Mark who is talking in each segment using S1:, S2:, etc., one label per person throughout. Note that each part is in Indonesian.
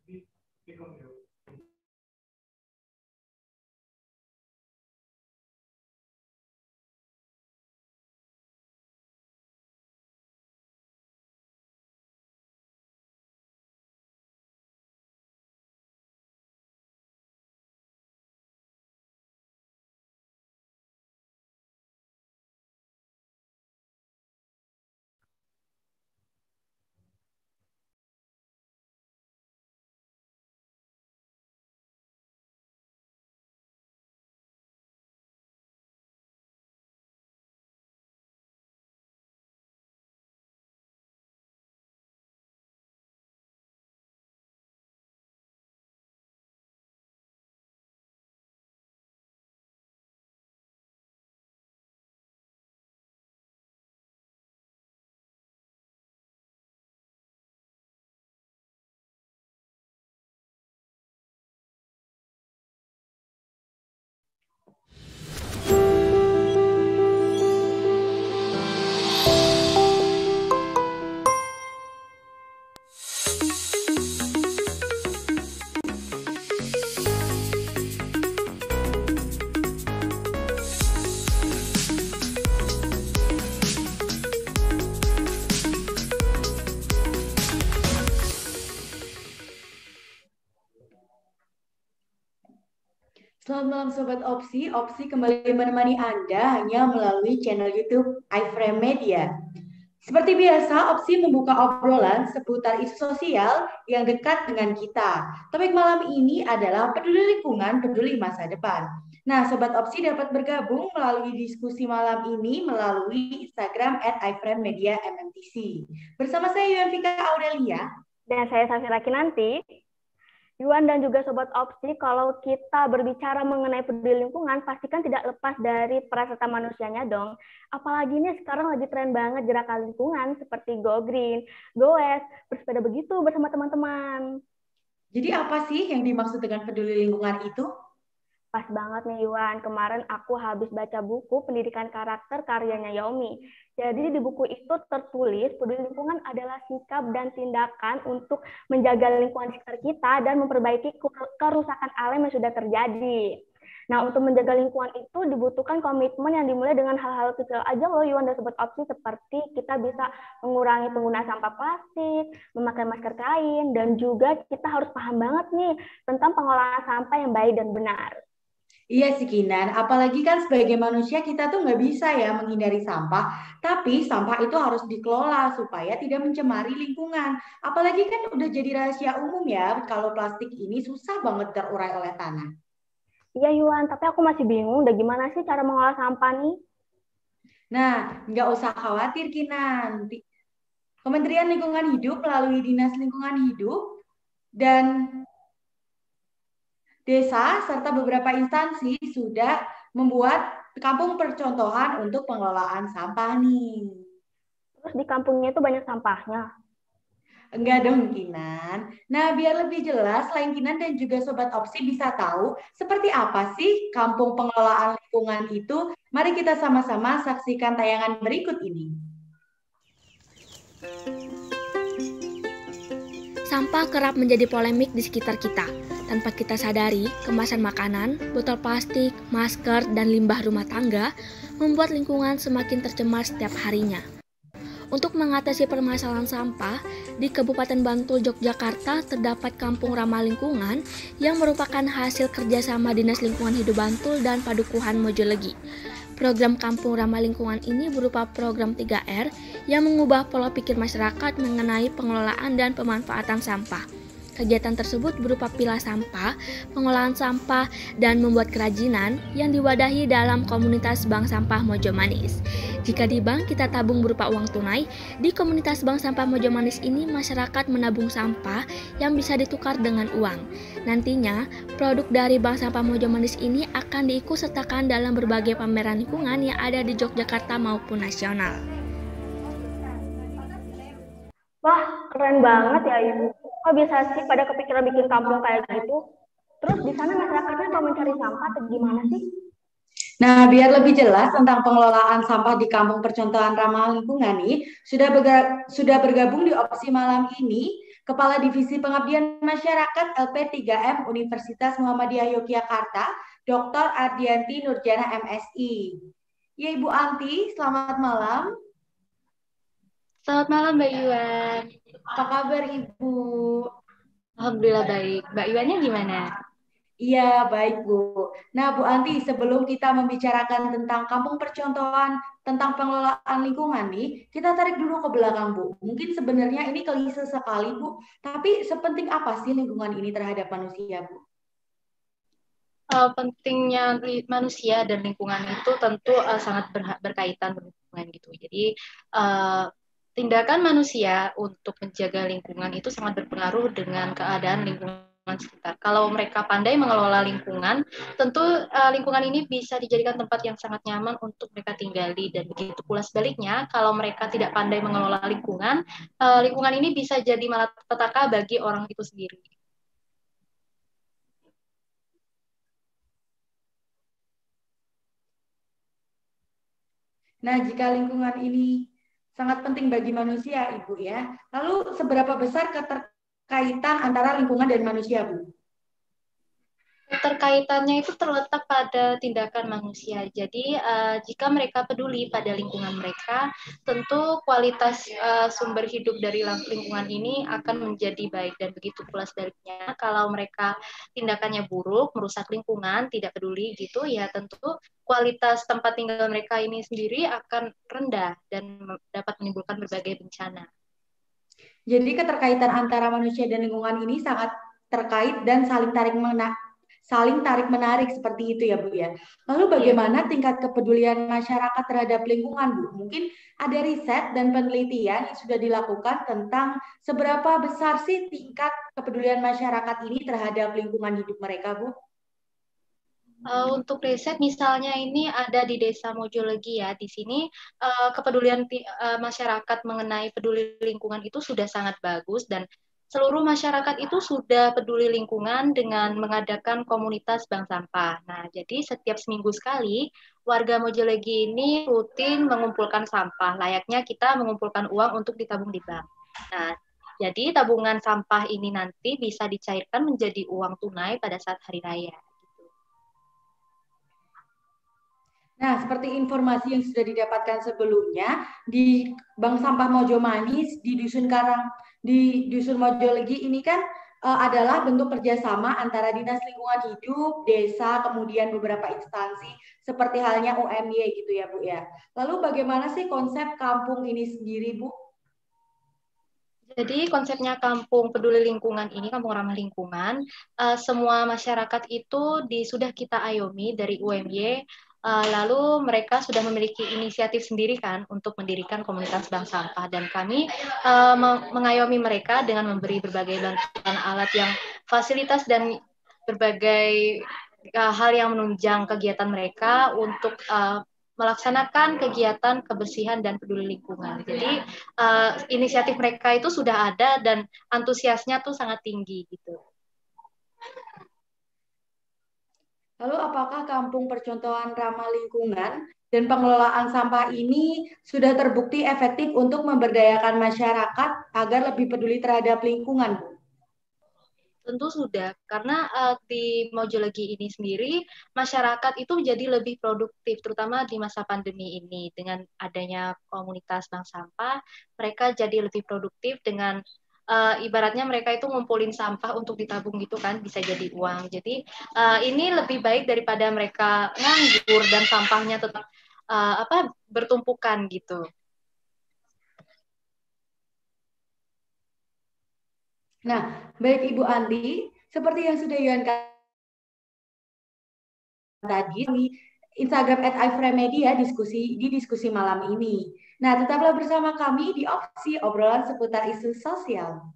S1: Selamat malam Sobat Opsi. Opsi kembali menemani Anda hanya melalui channel YouTube iFrame Media. Seperti biasa, Opsi membuka obrolan seputar isu sosial yang dekat dengan kita. Topik malam ini adalah peduli lingkungan, peduli masa depan. Nah, Sobat Opsi dapat bergabung melalui diskusi malam ini melalui Instagram @iFrameMediaMMTC. Bersama saya Yuanvika Aurelia.
S2: Dan saya Safira Kinanti. Yuan dan juga Sobat Opsi, kalau kita berbicara mengenai peduli lingkungan, pastikan tidak lepas dari peran serta manusianya dong. Apalagi ini sekarang lagi tren banget gerakan lingkungan seperti Go Green, Go West, bersepeda begitu bersama teman-teman.
S1: Jadi apa sih yang dimaksud dengan peduli lingkungan itu?
S2: Pas banget nih Yuan, kemarin aku habis baca buku Pendidikan Karakter karyanya Yaomi. Jadi di buku itu tertulis peduli lingkungan adalah sikap dan tindakan untuk menjaga lingkungan sekitar kita dan memperbaiki kerusakan alam yang sudah terjadi. Nah, untuk menjaga lingkungan itu dibutuhkan komitmen yang dimulai dengan hal-hal kecil aja loh Yuan dan Sobat Opsi, seperti kita bisa mengurangi penggunaan sampah plastik, memakai masker kain, dan juga kita harus paham banget nih tentang pengolahan sampah yang baik dan benar.
S1: Iya sih Kinan, apalagi kan sebagai manusia kita tuh nggak bisa ya menghindari sampah, tapi sampah itu harus dikelola supaya tidak mencemari lingkungan. Apalagi kan udah jadi rahasia umum ya, kalau plastik ini susah banget terurai oleh tanah.
S2: Iya Yuan, tapi aku masih bingung, udah gimana sih cara mengolah sampah nih?
S1: Nah, nggak usah khawatir Kinan. Kementerian Lingkungan Hidup melalui Dinas Lingkungan Hidup dan desa serta beberapa instansi sudah membuat kampung percontohan untuk pengelolaan sampah nih.
S2: Terus di kampungnya itu banyak sampahnya.
S1: Enggak dong, Kinan. Nah, biar lebih jelas, selain Kinan dan juga Sobat Opsi bisa tahu seperti apa sih kampung pengelolaan lingkungan itu, mari kita sama-sama saksikan tayangan berikut ini.
S3: Sampah kerap menjadi polemik di sekitar kita. Tanpa kita sadari, kemasan makanan, botol plastik, masker, dan limbah rumah tangga membuat lingkungan semakin tercemar setiap harinya. Untuk mengatasi permasalahan sampah, di Kabupaten Bantul, Yogyakarta terdapat Kampung Ramah Lingkungan yang merupakan hasil kerjasama Dinas Lingkungan Hidup Bantul dan Padukuhan Mojolegi. Program Kampung Ramah Lingkungan ini berupa program 3R yang mengubah pola pikir masyarakat mengenai pengelolaan dan pemanfaatan sampah. Kegiatan tersebut berupa pilah sampah, pengolahan sampah, dan membuat kerajinan yang diwadahi dalam komunitas Bank Sampah Mojomanis. Jika di bank kita tabung berupa uang tunai, di komunitas Bank Sampah Mojomanis ini masyarakat menabung sampah yang bisa ditukar dengan uang. Nantinya, produk dari Bank Sampah Mojomanis ini akan diikutsertakan dalam berbagai pameran lingkungan yang ada di Yogyakarta maupun nasional.
S2: Wah, keren banget ya Ibu. Kok bisa sih pada kepikiran bikin kampung kayak gitu? Terus di sana masyarakatnya mau mencari sampah atau gimana sih?
S1: Nah, biar lebih jelas tentang pengelolaan sampah di Kampung Percontohan Ramah Lingkungan nih, sudah bergabung di opsi malam ini Kepala Divisi Pengabdian Masyarakat LP3M Universitas Muhammadiyah Yogyakarta, Dr. Ardianti Nurjana MSI. Ya Ibu Anti, selamat malam.
S4: Selamat malam Mbak Yuan.
S1: Apa kabar Ibu?
S4: Alhamdulillah baik. Mbak Yuannya gimana?
S1: Iya, baik Bu. Nah Bu Anti, sebelum kita membicarakan tentang kampung percontohan, tentang pengelolaan lingkungan nih, kita tarik dulu ke belakang Bu. Mungkin sebenarnya ini klise sekali Bu, tapi sepenting apa sih lingkungan ini terhadap manusia Bu?
S4: Pentingnya manusia dan lingkungan itu tentu sangat berkaitan berhubungan gitu. Jadi tindakan manusia untuk menjaga lingkungan itu sangat berpengaruh dengan keadaan lingkungan sekitar. Kalau mereka pandai mengelola lingkungan, tentu lingkungan ini bisa dijadikan tempat yang sangat nyaman untuk mereka tinggali, dan begitu pula sebaliknya, kalau mereka tidak pandai mengelola lingkungan, lingkungan ini bisa jadi malapetaka bagi orang itu sendiri.
S1: Nah, jika lingkungan ini sangat penting bagi manusia, Ibu ya. Lalu seberapa besar keterkaitan antara lingkungan dan manusia, Bu?
S4: Keterkaitannya itu terletak pada tindakan manusia. Jadi jika mereka peduli pada lingkungan mereka, tentu kualitas sumber hidup dari lingkungan ini akan menjadi baik, dan begitu pula sebaliknya. Kalau mereka tindakannya buruk, merusak lingkungan, tidak peduli gitu, ya tentu kualitas tempat tinggal mereka ini sendiri akan rendah dan dapat menimbulkan berbagai bencana.
S1: Jadi keterkaitan antara manusia dan lingkungan ini sangat terkait dan saling tarik menarik seperti itu ya Bu ya. Lalu bagaimana tingkat kepedulian masyarakat terhadap lingkungan Bu? Mungkin ada riset dan penelitian yang sudah dilakukan tentang seberapa besar sih tingkat kepedulian masyarakat ini terhadap lingkungan hidup mereka Bu?
S4: Untuk riset misalnya ini ada di Desa Mojolegi ya. Di sini kepedulian masyarakat mengenai peduli lingkungan itu sudah sangat bagus, dan seluruh masyarakat itu sudah peduli lingkungan dengan mengadakan komunitas bank sampah. Nah, jadi setiap seminggu sekali warga Mojolegi ini rutin mengumpulkan sampah. Layaknya kita mengumpulkan uang untuk ditabung di bank. Nah, jadi tabungan sampah ini nanti bisa dicairkan menjadi uang tunai pada saat hari raya.
S1: Nah, seperti informasi yang sudah didapatkan sebelumnya, di Bank Sampah Mojo Manis, di Dusun Mojolegi ini kan adalah bentuk kerjasama antara Dinas Lingkungan Hidup, desa, kemudian beberapa instansi, seperti halnya UMY gitu ya Bu ya. Lalu bagaimana sih konsep kampung ini sendiri Bu?
S4: Jadi konsepnya kampung peduli lingkungan ini, kampung ramah lingkungan, semua masyarakat itu sudah kita ayomi dari UMY, lalu mereka sudah memiliki inisiatif sendiri kan untuk mendirikan komunitas bank sampah, dan kami mengayomi mereka dengan memberi berbagai bantuan alat yang fasilitas dan berbagai hal yang menunjang kegiatan mereka untuk melaksanakan kegiatan kebersihan dan peduli lingkungan. Jadi inisiatif mereka itu sudah ada dan antusiasnya tuh sangat tinggi gitu.
S1: Lalu apakah kampung percontohan ramah lingkungan dan pengelolaan sampah ini sudah terbukti efektif untuk memberdayakan masyarakat agar lebih peduli terhadap lingkungan, Bu?
S4: Tentu sudah, karena di Mojolegi ini sendiri, masyarakat itu menjadi lebih produktif, terutama di masa pandemi ini. Dengan adanya komunitas bank sampah, mereka jadi lebih produktif dengan ibaratnya mereka itu ngumpulin sampah untuk ditabung gitu kan, bisa jadi uang. Jadi ini lebih baik daripada mereka nganggur dan sampahnya tetap bertumpukan gitu.
S1: Nah, baik Ibu Andi, seperti yang sudah Yuan tadi di Instagram @iframedia di diskusi malam ini. Nah, tetaplah bersama kami di Opsi obrolan seputar isu sosial.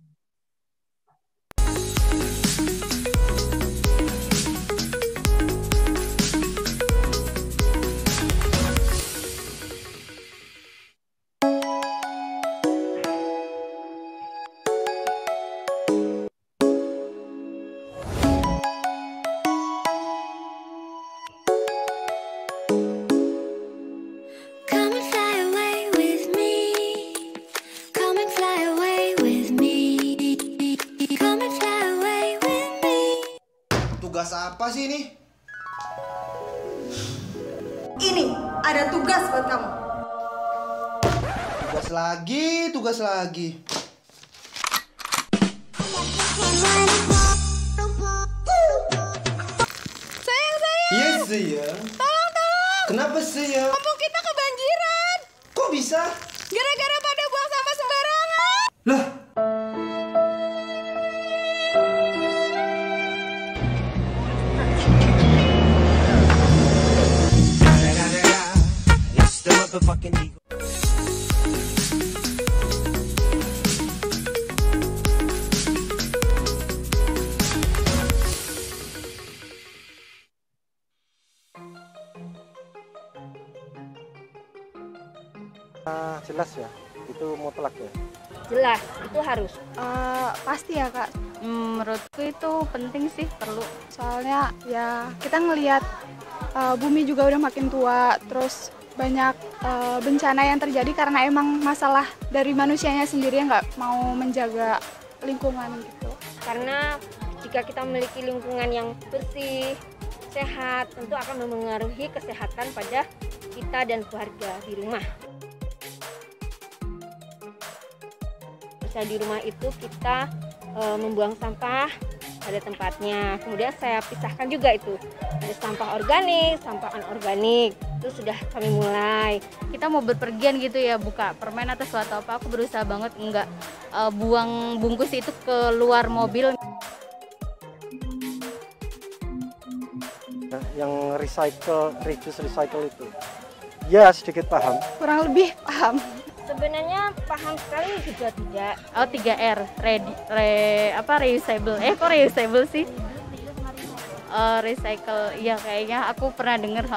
S5: Come and fly away with me. Come and fly away with me. apa sih ini?
S6: Ini ada tugas buat kamu.
S5: Tugas lagi.
S6: Sayang.
S5: Yes, sayang.
S6: Tolong.
S5: Kenapa, sayang?
S6: Kampung kita kebanjiran.
S5: Kok bisa?
S6: Gara-gara pada buang sampah sembarangan.
S5: Lah,
S7: jelas ya, itu mutlak ya.
S2: Jelas, itu harus.
S8: Pasti ya Kak. Menurutku itu penting sih, perlu. Soalnya ya kita ngelihat bumi juga udah makin tua, terus banyak bencana yang terjadi karena emang masalah dari manusianya sendiri yang nggak mau menjaga lingkungan gitu.
S2: Karena jika kita memiliki lingkungan yang bersih, sehat, tentu akan memengaruhi kesehatan pada kita dan keluarga di rumah. Misalnya di rumah itu kita membuang sampah pada tempatnya. Kemudian saya pisahkan juga itu. Ada sampah organik, sampah anorganik. Itu sudah kami mulai.
S8: Kita mau berpergian gitu ya, buka permen atau sesuatu apa, aku berusaha banget nggak buang bungkus itu keluar mobil.
S7: Nah, yang reduce recycle itu, ya sedikit paham.
S8: Kurang lebih paham.
S2: Sebenarnya paham sekali juga tidak.
S8: Oh 3R, reusable. Kok reusable sih? Recycle, iya kayaknya aku pernah dengar.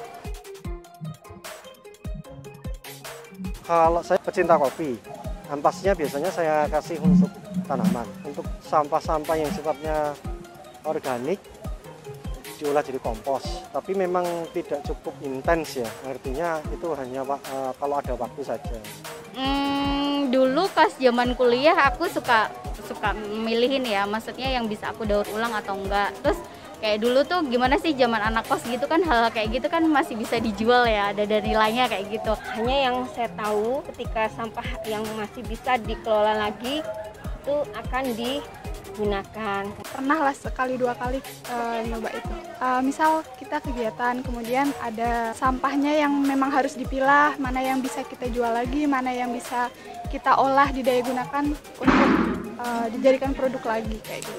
S7: Kalau saya pecinta kopi, ampasnya biasanya saya kasih untuk tanaman. Untuk sampah-sampah yang sifatnya organik, diolah jadi kompos. Tapi memang tidak cukup intens ya, artinya itu hanya kalau ada waktu saja.
S8: Dulu pas zaman kuliah aku suka milihin ya, maksudnya yang bisa aku daur ulang atau enggak. Terus kayak dulu tuh gimana sih zaman anak kos gitu kan, hal kayak gitu kan masih bisa dijual ya, ada nilainya kayak gitu.
S2: Hanya yang saya tahu ketika sampah yang masih bisa dikelola lagi itu akan digunakan.
S8: Pernah lah sekali dua kali nyoba itu. Misal kita kegiatan, kemudian ada sampahnya yang memang harus dipilah, mana yang bisa kita jual lagi, mana yang bisa kita olah didaya gunakan untuk dijadikan produk lagi kayak gitu.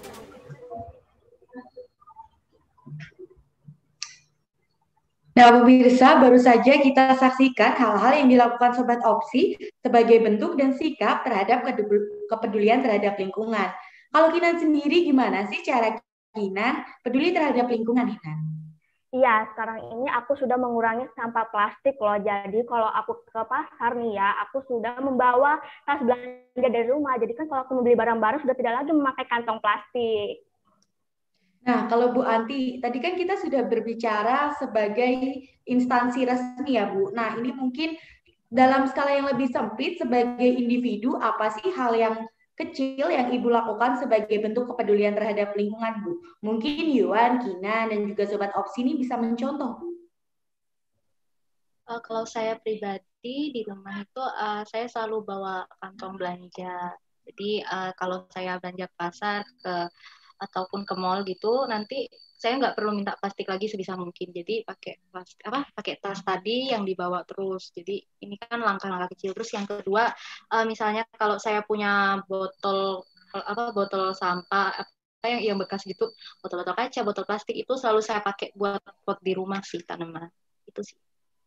S1: Nah, pemirsa, baru saja kita saksikan hal-hal yang dilakukan Sobat Opsi sebagai bentuk dan sikap terhadap kepedulian terhadap lingkungan. Kalau Kinan sendiri, gimana sih cara Kinan peduli terhadap lingkungan, Kinan?
S2: Iya, sekarang ini aku sudah mengurangi sampah plastik loh. Jadi kalau aku ke pasar nih ya, aku sudah membawa tas belanja dari rumah. Jadi kan kalau aku membeli barang-barang sudah tidak lagi memakai kantong plastik.
S1: Nah, kalau Bu Anti, tadi kan kita sudah berbicara sebagai instansi resmi ya, Bu. Nah, ini mungkin dalam skala yang lebih sempit sebagai individu, apa sih hal yang kecil yang Ibu lakukan sebagai bentuk kepedulian terhadap lingkungan, Bu? Mungkin Yuan, Kinan, dan juga Sobat Opsi ini bisa mencontoh, Bu.
S4: Kalau saya pribadi di rumah itu saya selalu bawa kantong belanja. Jadi kalau saya belanja ke pasar ataupun ke mall gitu, nanti saya nggak perlu minta plastik lagi sebisa mungkin. Jadi pakai tas tadi yang dibawa terus. Jadi ini kan langkah-langkah kecil. Terus yang kedua, misalnya kalau saya punya botol sampah yang bekas gitu, botol-botol kaca, botol plastik itu selalu saya pakai buat pot di rumah sih, tanaman. Itu sih.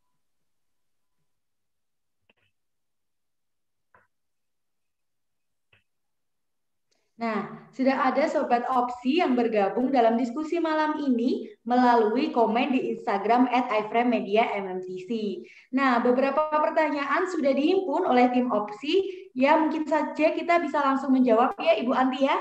S1: Nah, sudah ada Sobat Opsi yang bergabung dalam diskusi malam ini melalui komen di Instagram @iframemedia_mmtc. Nah, beberapa pertanyaan sudah dihimpun oleh tim Opsi. Ya, mungkin saja kita bisa langsung menjawab ya, Ibu Anti ya.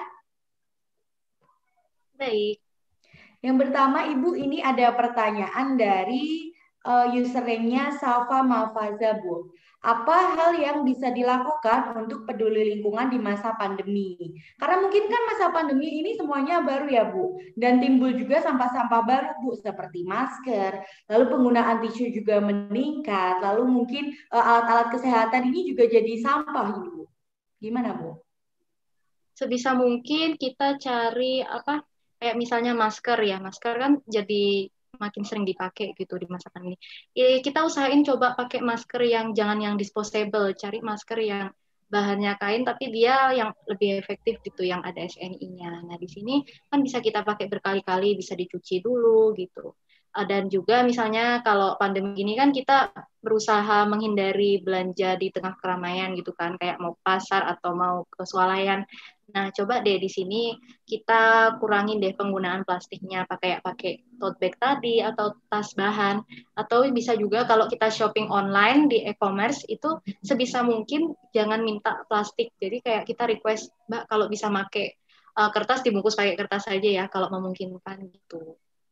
S4: Baik.
S1: Yang pertama, Ibu, ini ada pertanyaan dari username-nya Safa Malfaza, Bu. Apa hal yang bisa dilakukan untuk peduli lingkungan di masa pandemi? Karena mungkin kan masa pandemi ini semuanya baru ya, Bu. Dan timbul juga sampah-sampah baru, Bu, seperti masker, lalu penggunaan tisu juga meningkat, lalu mungkin alat-alat kesehatan ini juga jadi sampah, Bu. Gimana, Bu?
S4: Sebisa mungkin kita cari apa kayak misalnya masker ya. Masker kan jadi makin sering dipakai gitu di masa pandemi. Kita usahain coba pakai masker yang jangan yang disposable, cari masker yang bahannya kain tapi dia yang lebih efektif gitu, yang ada SNI-nya. Nah, di sini kan bisa kita pakai berkali-kali, bisa dicuci dulu gitu. Dan juga misalnya kalau pandemi ini kan kita berusaha menghindari belanja di tengah keramaian gitu kan, kayak mau pasar atau mau ke swalayan. Nah, coba deh di sini kita kurangin deh penggunaan plastiknya, pakai tote bag tadi atau tas bahan, atau bisa juga kalau kita shopping online di e-commerce itu sebisa mungkin jangan minta plastik. Jadi kayak kita request, Mbak kalau bisa pakai kertas dibungkus pakai kertas saja ya kalau memungkinkan gitu.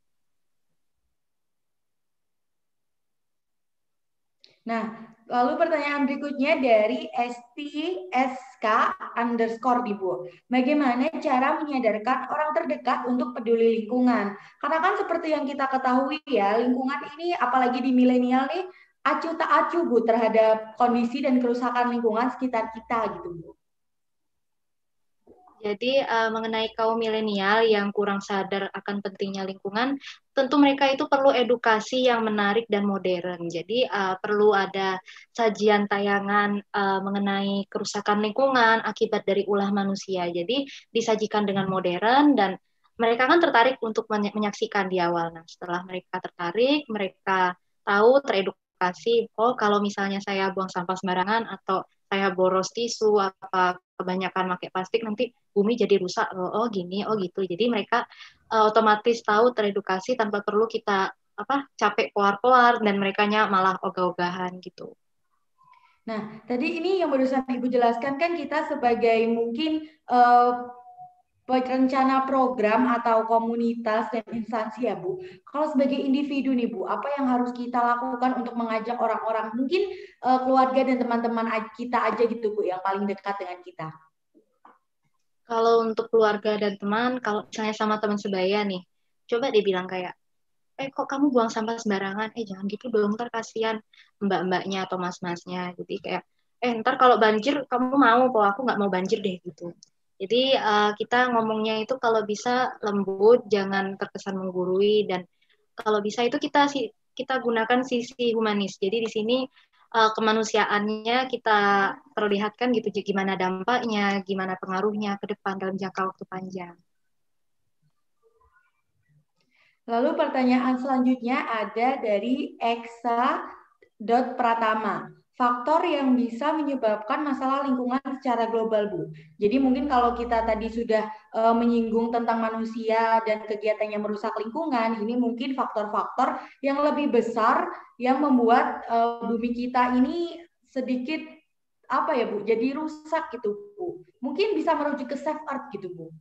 S1: Nah, lalu pertanyaan berikutnya dari STSK_ di Bu. Bagaimana cara menyadarkan orang terdekat untuk peduli lingkungan? Karena kan seperti yang kita ketahui ya, lingkungan ini apalagi di milenial nih, acuh tak acuh Bu terhadap kondisi dan kerusakan lingkungan sekitar kita gitu Bu.
S4: Jadi mengenai kaum milenial yang kurang sadar akan pentingnya lingkungan, tentu mereka itu perlu edukasi yang menarik dan modern. Jadi perlu ada sajian tayangan mengenai kerusakan lingkungan akibat dari ulah manusia. Jadi disajikan dengan modern dan mereka kan tertarik untuk menyaksikan di awal. Nah, setelah mereka tertarik, mereka tahu teredukasi, oh kalau misalnya saya buang sampah sembarangan atau saya boros tisu apa kebanyakan pakai plastik nanti bumi jadi rusak oh gini oh gitu, jadi mereka otomatis tahu teredukasi tanpa perlu kita capek keluar dan merekanya malah ogah-ogahan gitu.
S1: Nah, tadi ini yang barusan Ibu jelaskan kan kita sebagai mungkin perencana program atau komunitas dan instansi ya Bu. Kalau sebagai individu nih Bu, apa yang harus kita lakukan untuk mengajak orang-orang mungkin keluarga dan teman-teman kita aja gitu Bu yang paling dekat dengan kita?
S4: Kalau untuk keluarga dan teman, kalau misalnya sama teman sebaya nih, coba dia bilang kayak, kok kamu buang sampah sembarangan? Jangan gitu dong, ntar kasihan mbak-mbaknya atau mas-masnya. Jadi kayak, ntar kalau banjir kamu mau, kok aku nggak mau banjir deh gitu. Jadi kita ngomongnya itu kalau bisa lembut, jangan terkesan menggurui, dan kalau bisa itu kita gunakan sisi humanis. Jadi di sini kemanusiaannya kita perlihatkan gitu, gimana dampaknya, gimana pengaruhnya ke depan dalam jangka waktu panjang.
S1: Lalu pertanyaan selanjutnya ada dari Eksa.Pratama. Faktor yang bisa menyebabkan masalah lingkungan secara global, Bu. Jadi mungkin kalau kita tadi sudah menyinggung tentang manusia dan kegiatannya merusak lingkungan, ini mungkin faktor-faktor yang lebih besar yang membuat bumi kita ini sedikit Bu, jadi rusak gitu, Bu. Mungkin bisa merujuk ke Save Earth gitu, Bu.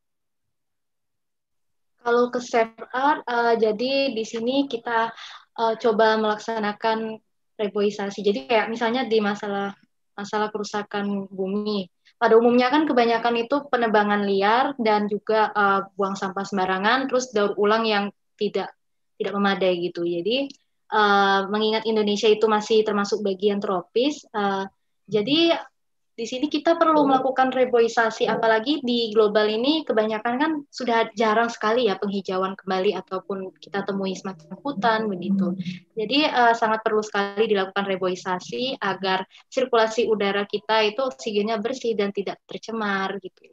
S4: Kalau ke Save Earth, jadi di sini kita coba melaksanakan reboisasi. Jadi kayak misalnya di masalah kerusakan bumi. Pada umumnya kan kebanyakan itu penebangan liar dan juga buang sampah sembarangan, terus daur ulang yang tidak memadai gitu. Jadi mengingat Indonesia itu masih termasuk bagian tropis, jadi di sini kita perlu melakukan reboisasi, apalagi di global ini kebanyakan kan sudah jarang sekali ya penghijauan kembali ataupun kita temui semacam hutan begitu. Jadi sangat perlu sekali dilakukan reboisasi agar sirkulasi udara kita itu oksigennya bersih dan tidak tercemar gitu.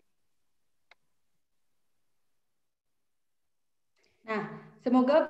S1: Nah, semoga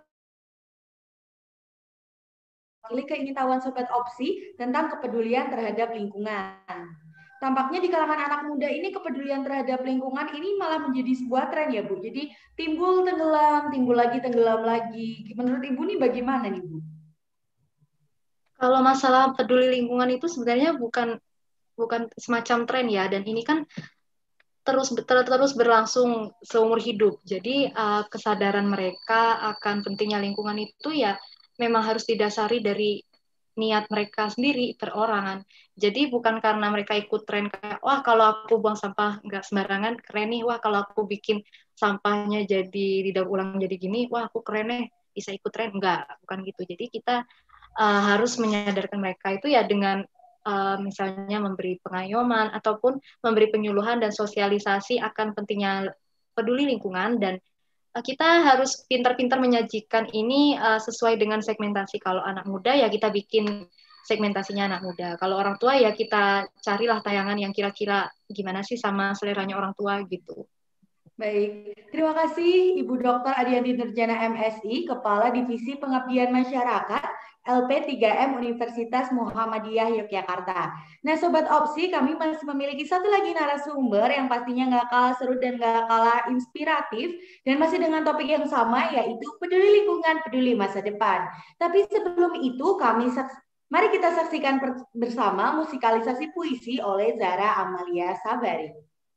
S1: keingintahuan Sobat Opsi tentang kepedulian terhadap lingkungan. Tampaknya di kalangan anak muda ini kepedulian terhadap lingkungan ini malah menjadi sebuah tren ya Bu. Jadi timbul tenggelam, timbul lagi tenggelam lagi. Menurut Ibu nih bagaimana nih Bu?
S4: Kalau masalah peduli lingkungan itu sebenarnya bukan semacam tren ya, dan ini kan terus berlangsung seumur hidup. Jadi kesadaran mereka akan pentingnya lingkungan itu ya memang harus didasari dari niat mereka sendiri perorangan. Jadi bukan karena mereka ikut tren kayak, wah kalau aku buang sampah nggak sembarangan, keren nih. Wah kalau aku bikin sampahnya jadi didaur ulang jadi gini, wah aku keren nih, bisa ikut tren. Enggak, bukan gitu. Jadi kita harus menyadarkan mereka itu ya dengan misalnya memberi pengayoman ataupun memberi penyuluhan dan sosialisasi akan pentingnya peduli lingkungan, dan kita harus pintar-pintar menyajikan ini sesuai dengan segmentasi. Kalau anak muda ya kita bikin segmentasinya anak muda. Kalau orang tua ya kita carilah tayangan yang kira-kira gimana sih sama seleranya orang tua gitu.
S1: Baik, terima kasih Ibu Dr. Adianti Nurjana MSI, Kepala Divisi Pengabdian Masyarakat LP3M Universitas Muhammadiyah Yogyakarta. Nah Sobat Opsi, kami masih memiliki satu lagi narasumber yang pastinya nggak kalah seru dan nggak kalah inspiratif, dan masih dengan topik yang sama, yaitu peduli lingkungan, peduli masa depan. Tapi sebelum itu mari kita saksikan bersama musikalisasi puisi oleh Zara Amalia Sabari.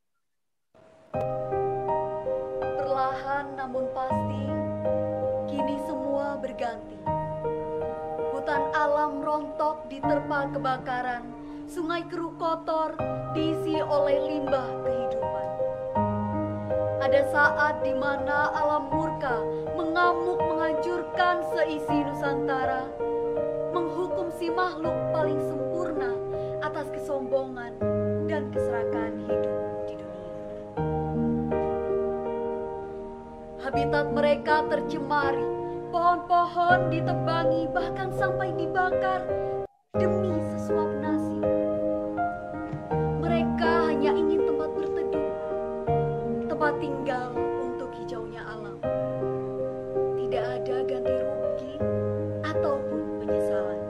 S9: Perlahan namun pasti, kini semua berganti. Hutan alam rontok diterpa kebakaran, sungai keruh kotor diisi oleh limbah kehidupan. Ada saat di mana alam murka mengamuk menghancurkan seisi Nusantara, menghukum si makhluk paling sempurna atas kesombongan dan keserakahan hidup di dunia. Habitat mereka tercemari, pohon-pohon ditebangi, bahkan sampai dibakar demi sesuap nasi. Mereka hanya ingin tempat berteduh, tempat tinggal untuk hijaunya alam. Tidak ada ganti rugi ataupun penyesalan.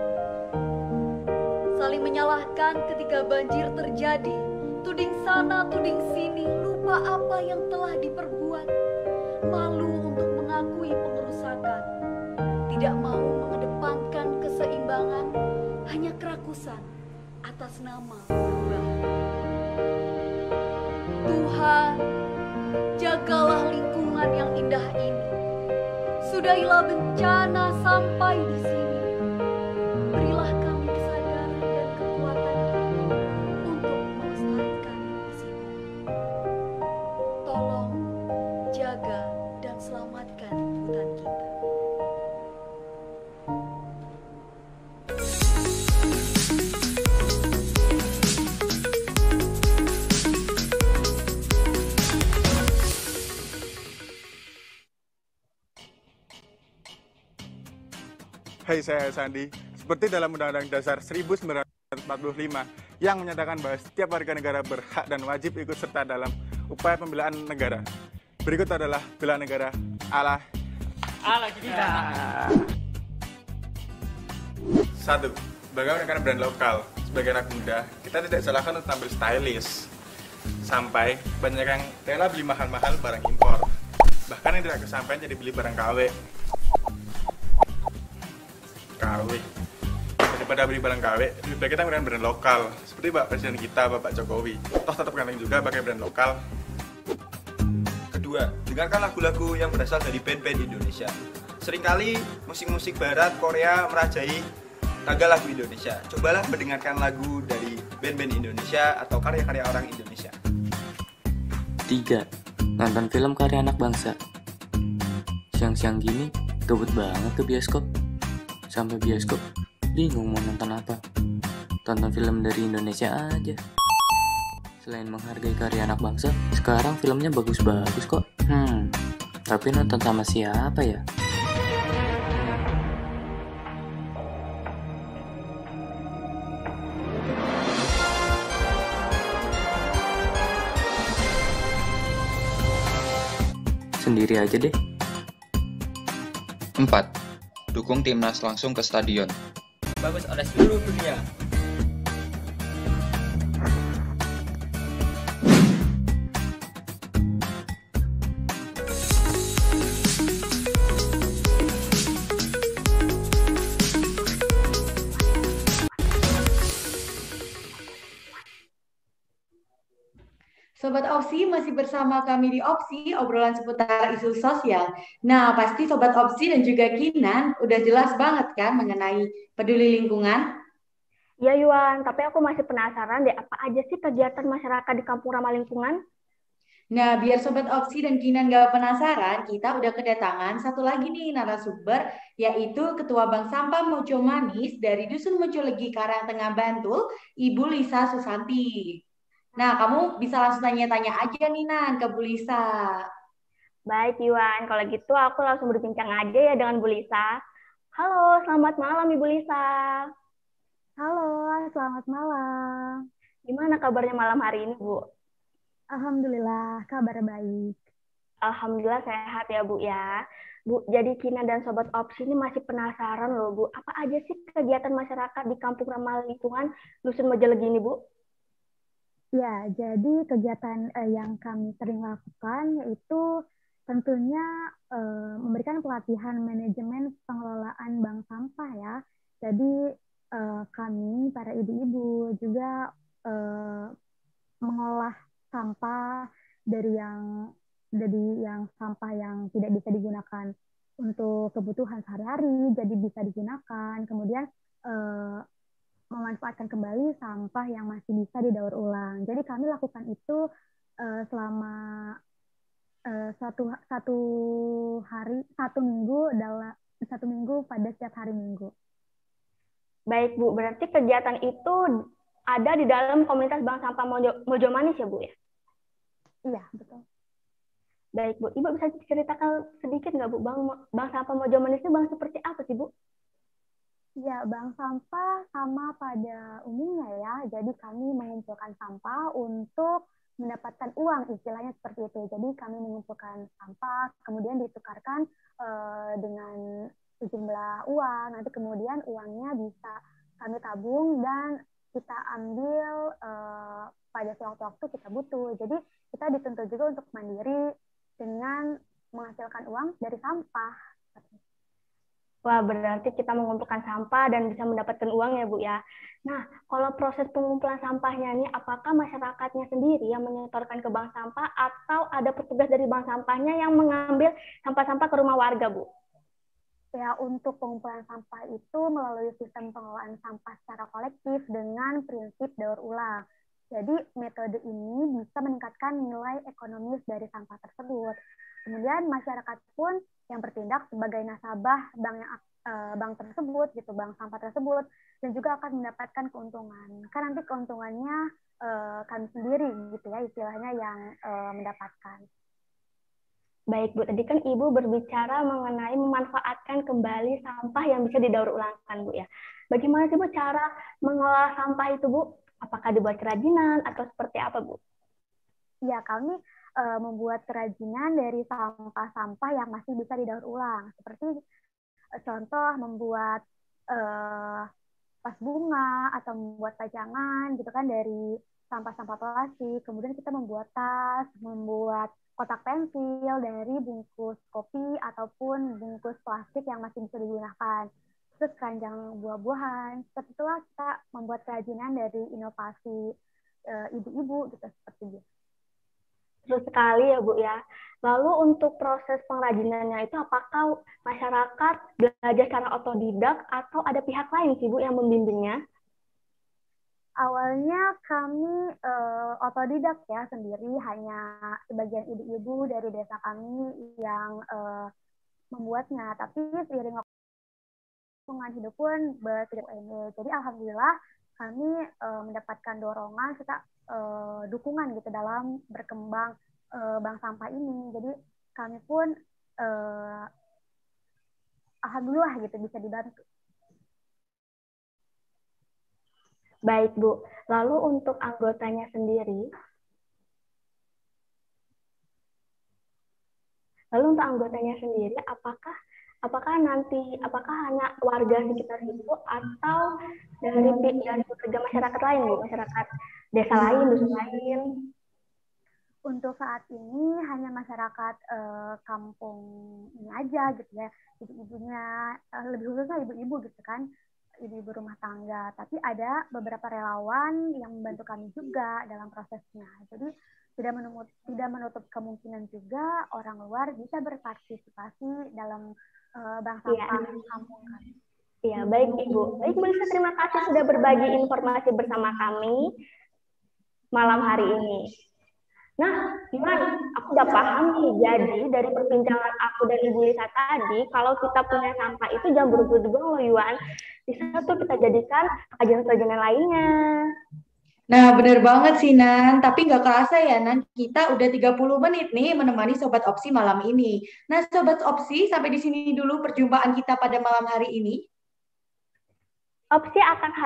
S9: Saling menyalahkan ketika banjir terjadi, tuding sana, tuding sini, lupa apa yang telah diperbuat. Malu untuk mengakui pengerusakan, tidak mau mengedepankan keseimbangan, hanya kerakusan atas nama perubahan. Tuhan, jagalah lingkungan yang indah ini. Sudahilah bencana sampai di sini. Berilah kami kesadaran dan kekuatan untuk melestarikan di sini. Tolong jaga dan selamatkan hutan kita.
S10: Hai, saya Sandi. Seperti dalam Undang-Undang Dasar 1945 yang menyatakan bahwa setiap warga negara berhak dan wajib ikut serta dalam upaya pembelaan negara. Berikut adalah bela negara ala kita. 1. Sebagai rekan brand lokal, sebagai anak muda, kita tidak salahkan untuk tampil stylish. Sampai banyak yang rela beli mahal-mahal barang impor. Bahkan yang tidak kesampaian jadi beli barang KW. Daripada beli barang KW, lebih baik kita menggunakan brand lokal. Seperti Bapak Presiden kita, Bapak Jokowi. Toh tetap ganteng juga pakai brand lokal.
S11: Kedua, dengarkan lagu-lagu yang berasal dari band-band Indonesia. Seringkali musik-musik barat, Korea merajai laga lagu Indonesia. Cobalah mendengarkan lagu dari band-band Indonesia atau karya-karya orang Indonesia.
S12: 3. Nonton film karya anak bangsa. Siang-siang gini, gabut banget ke bioskop. Sampai bioskop, bingung mau nonton apa. Tonton film dari Indonesia aja. Selain menghargai karya anak bangsa, sekarang filmnya bagus-bagus kok. Tapi nonton sama siapa ya? Sendiri aja deh.
S13: 4. Dukung timnas langsung ke stadion.
S14: Bagus oleh seluruh dunia.
S1: Sobat Opsi masih bersama kami di Opsi, obrolan seputar isu sosial. Nah, pasti Sobat Opsi dan juga Kinan udah jelas banget kan mengenai peduli lingkungan?
S2: Ya Yuan, tapi aku masih penasaran deh, apa aja sih kegiatan masyarakat di Kampung Ramah Lingkungan?
S1: Nah, biar Sobat Opsi dan Kinan gak penasaran, kita udah kedatangan satu lagi nih narasumber, yaitu Ketua Bank Sampah Mojo Manis dari Dusun Mojolegi Karangtengah Bantul, Ibu Lisa Susanti. Nah, kamu bisa langsung tanya-tanya aja nih, Nan, ke Bu Lisa.
S2: Baik Yuan, kalau gitu aku langsung berbincang aja ya dengan Bu Lisa. Halo, selamat malam Ibu Lisa.
S15: Halo, selamat malam.
S2: Gimana kabarnya malam hari ini, Bu?
S15: Alhamdulillah, kabar baik.
S2: Alhamdulillah sehat ya, Bu ya. Bu, jadi Kina dan Sobat Opsi ini masih penasaran loh, Bu. Apa aja sih kegiatan masyarakat di Kampung Ramah Lingkungan Dusun Mojolegi ini, Bu?
S15: Ya, jadi kegiatan yang kami sering lakukan yaitu tentunya memberikan pelatihan manajemen pengelolaan bank sampah ya. Jadi kami, para ibu-ibu juga mengolah sampah dari yang sampah yang tidak bisa digunakan untuk kebutuhan sehari-hari, jadi bisa digunakan. Kemudian memanfaatkan kembali sampah yang masih bisa didaur ulang. Jadi kami lakukan itu selama satu minggu pada setiap hari Minggu.
S2: Baik Bu, berarti kegiatan itu ada di dalam komunitas Bank Sampah Mojo Manis ya Bu ya?
S15: Iya, betul.
S2: Baik Bu, Ibu bisa ceritakan sedikit nggak Bu, Bank Sampah Mojo Manis itu bank seperti apa sih Bu?
S15: Ya, bank sampah sama pada umumnya ya. Jadi kami mengumpulkan sampah untuk mendapatkan uang, istilahnya seperti itu. Jadi kami mengumpulkan sampah, kemudian ditukarkan dengan sejumlah uang. Nanti kemudian uangnya bisa kami tabung dan kita ambil pada sewaktu-waktu kita butuh. Jadi kita dituntut juga untuk mandiri dengan menghasilkan uang dari sampah.
S2: Wah, berarti kita mengumpulkan sampah dan bisa mendapatkan uang ya, Bu ya. Nah, kalau proses pengumpulan sampahnya ini, apakah masyarakatnya sendiri yang menyetorkan ke bank sampah atau ada petugas dari bank sampahnya yang mengambil sampah-sampah ke rumah warga, Bu?
S15: Ya, untuk pengumpulan sampah itu melalui sistem pengelolaan sampah secara kolektif dengan prinsip daur ulang. Jadi, metode ini bisa meningkatkan nilai ekonomis dari sampah tersebut. Kemudian masyarakat pun yang bertindak sebagai nasabah bank tersebut, gitu, bank sampah tersebut, dan juga akan mendapatkan keuntungan. Kan nanti keuntungannya kami sendiri, gitu ya, istilahnya yang mendapatkan.
S2: Baik Bu, tadi kan Ibu berbicara mengenai memanfaatkan kembali sampah yang bisa didaur ulangkan Bu ya. Bagaimana sih Bu cara mengolah sampah itu Bu? Apakah dibuat kerajinan atau seperti apa Bu?
S15: Ya, kami membuat kerajinan dari sampah-sampah yang masih bisa didaur ulang. Seperti contoh membuat vas bunga atau membuat pajangan gitu kan dari sampah-sampah plastik. Kemudian kita membuat tas, membuat kotak pensil dari bungkus kopi ataupun bungkus plastik yang masih bisa digunakan. Terus keranjang buah-buahan. Seperti itulah kita membuat kerajinan dari inovasi ibu-ibu gitu seperti itu.
S2: Terus sekali ya Bu ya. Lalu untuk proses pengrajinannya itu apakah masyarakat belajar secara otodidak atau ada pihak lain sih Bu yang membimbingnya?
S15: Awalnya kami otodidak ya sendiri, hanya sebagian ibu-ibu dari desa kami yang membuatnya. Tapi seiring lingkungan hidup pun berkembang ini. Jadi alhamdulillah kami mendapatkan dorongan serta dukungan gitu dalam berkembang bank sampah ini. Jadi kami pun alhamdulillah gitu bisa dibantu.
S2: Baik Bu, lalu untuk anggotanya sendiri, apakah hanya warga sekitar itu atau dari pekerja masyarakat lain Bu, masyarakat desa lain, dusun lain?
S15: Untuk saat ini hanya masyarakat kampung ini aja gitu ya, ibu-ibunya, lebih khususnya ibu-ibu gitu kan, ibu-ibu rumah tangga. Tapi ada beberapa relawan yang membantu kami juga dalam prosesnya. Jadi tidak menutup kemungkinan juga orang luar bisa berpartisipasi dalam bank sampah kampung kami.
S2: Iya, baik Ibu. Baik Bu Lisa, terima kasih sudah berbagi informasi bersama kami malam hari ini. Nah, Iwan, aku udah paham nih. Jadi dari perbincangan aku dan Ibu Lisa tadi, kalau kita punya sampah itu jangan buru-buru dibuang loh, Iwan. Bisa tuh kita jadikan kajian-kajian lainnya.
S1: Nah, bener banget sih, Nan. Tapi nggak kerasa ya, Nan. Kita udah 30 menit nih menemani Sobat Opsi malam ini. Nah, Sobat Opsi, sampai di sini dulu perjumpaan kita pada malam hari ini.
S2: Opsi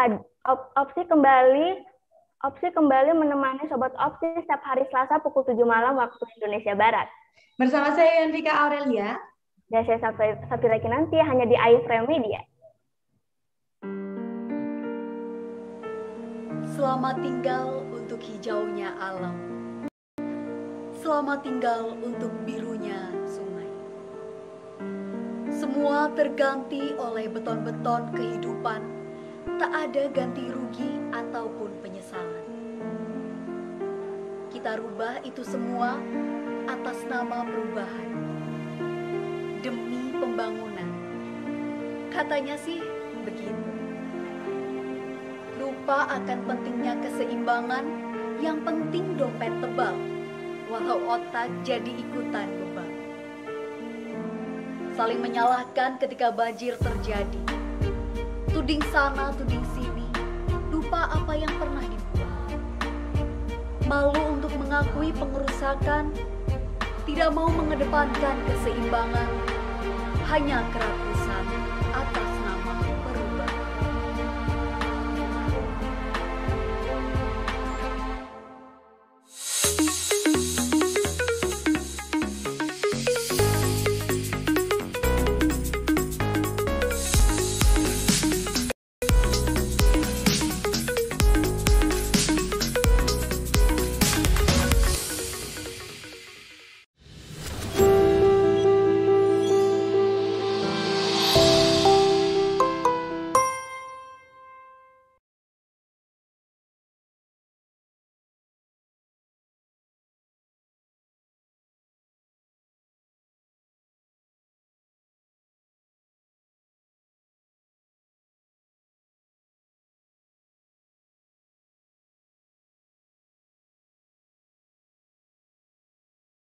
S2: kembali menemani Sobat Opsi setiap hari Selasa pukul 7 malam waktu Indonesia Barat.
S1: Bersama saya Yandrika Aurelia.
S2: Dan saya Safira Kinanti hanya di iFrame Media.
S9: Selamat tinggal untuk hijaunya alam. Selamat tinggal untuk birunya sungai. Semua terganti oleh beton-beton kehidupan. Tak ada ganti rugi ataupun penyesalan. Kita rubah itu semua atas nama perubahan. Demi pembangunan. Katanya sih begitu. Lupa akan pentingnya keseimbangan, yang penting dompet tebal, walau otak jadi ikutan beban. Saling menyalahkan ketika banjir terjadi. Tuding sana, tuding sini, lupa apa yang pernah dibuat. Malu untuk mengakui pengerusakan, tidak mau mengedepankan keseimbangan, hanya kerap